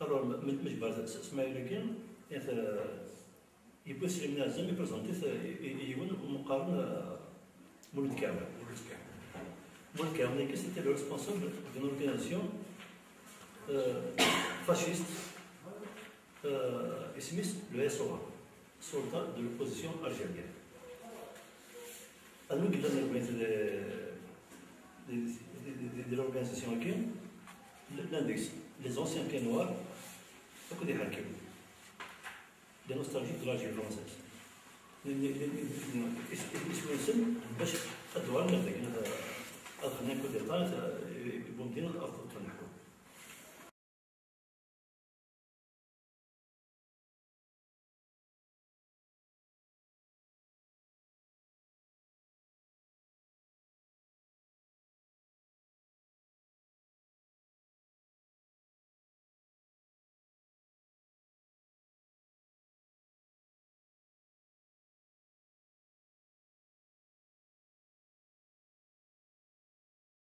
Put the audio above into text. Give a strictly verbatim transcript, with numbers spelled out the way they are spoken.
alors مش بعرف اسماعيل لكن يبغى يسلم لنا زعما يبريزونتي يكون مقارن مولد كامل مولد كامل كي سيتي لو ريسبونسابل دون اورغانيزاسيون فاشيست اسمه لو اس او سلطه دو لوبوزيسيون الجيريان انا قلنا لك دي لورغانيزاسيون كاين l'index, les anciens pieds noirs, c'est que des hackers, des nostalgiques de la vie française. اسمه يسمى باش الدوار اللي عندك الخدمه كل ديتاي يبون دينا الافضل تنحو